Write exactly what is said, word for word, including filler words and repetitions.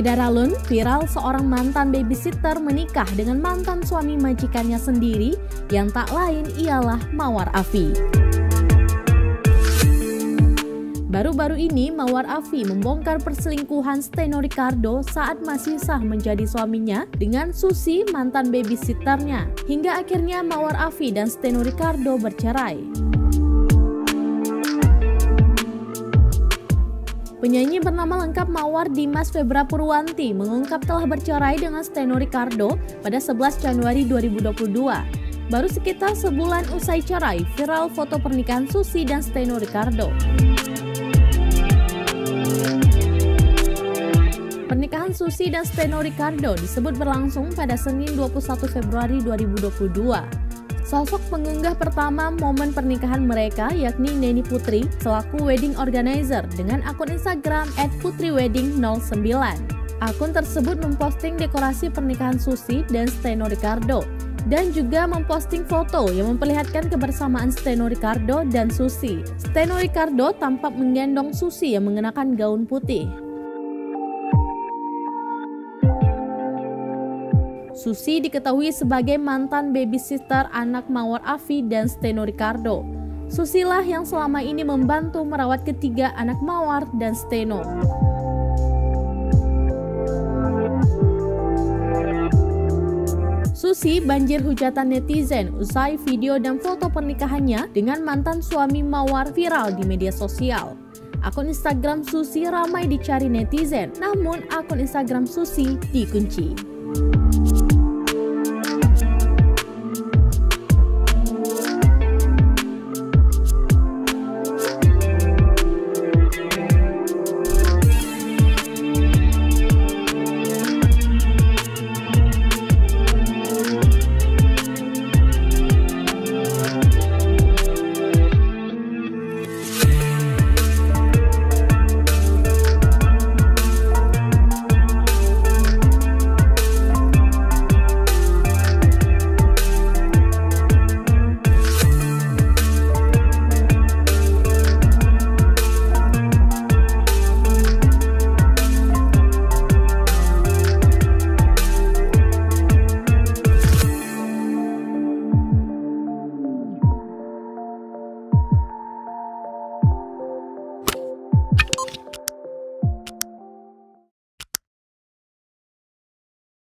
Beredar alun, viral seorang mantan babysitter menikah dengan mantan suami majikannya sendiri yang tak lain ialah Mawar Afi. Baru-baru ini Mawar Afi membongkar perselingkuhan Steno Ricardo saat masih sah menjadi suaminya dengan Susi, mantan babysitternya. Hingga akhirnya Mawar Afi dan Steno Ricardo bercerai. Penyanyi bernama lengkap Mawar Dimas Febra Purwanti mengungkap telah bercerai dengan Steno Ricardo pada sebelas Januari dua ribu dua puluh dua. Baru sekitar sebulan usai cerai, viral foto pernikahan Susi dan Steno Ricardo. Pernikahan Susi dan Steno Ricardo disebut berlangsung pada Senin dua puluh satu Februari dua ribu dua puluh dua. Sosok pengunggah pertama momen pernikahan mereka yakni Neni Putri selaku wedding organizer dengan akun Instagram et putri wedding nol sembilan. Akun tersebut memposting dekorasi pernikahan Susi dan Steno Ricardo dan juga memposting foto yang memperlihatkan kebersamaan Steno Ricardo dan Susi. Steno Ricardo tampak menggendong Susi yang mengenakan gaun putih. Susi diketahui sebagai mantan babysitter anak Mawar Afi dan Steno Ricardo. Susilah yang selama ini membantu merawat ketiga anak Mawar dan Steno. Susi banjir hujatan netizen usai video dan foto pernikahannya dengan mantan suami Mawar viral di media sosial. Akun Instagram Susi ramai dicari netizen, namun akun Instagram Susi dikunci.